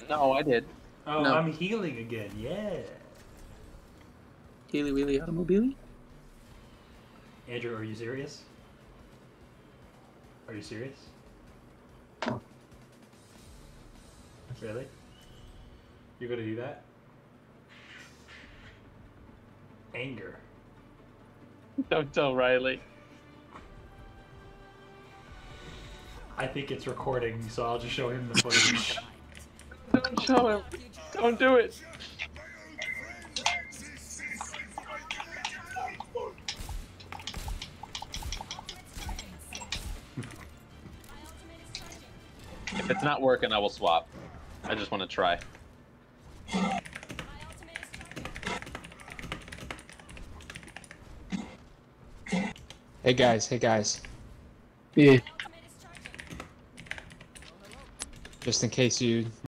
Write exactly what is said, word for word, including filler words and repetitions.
No, I did. Oh, No. I'm healing again. Yeah. Healy Wheelie Automobile? Andrew, are you serious? Are you serious? Really? You're gonna do that? Anger. Don't tell Riley. I think it's recording, so I'll just show him the footage. Don't show him. Don't do it. If it's not working, I will swap. I just want to try. Hey guys, hey guys. Yeah. Just in case you